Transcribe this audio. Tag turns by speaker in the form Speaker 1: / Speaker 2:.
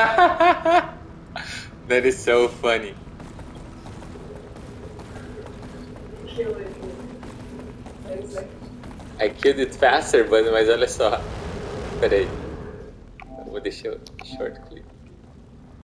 Speaker 1: That is so funny.
Speaker 2: Kill it. Exactly.
Speaker 1: I killed it faster, mas olha só. Pera aí. Vou deixar o short clip.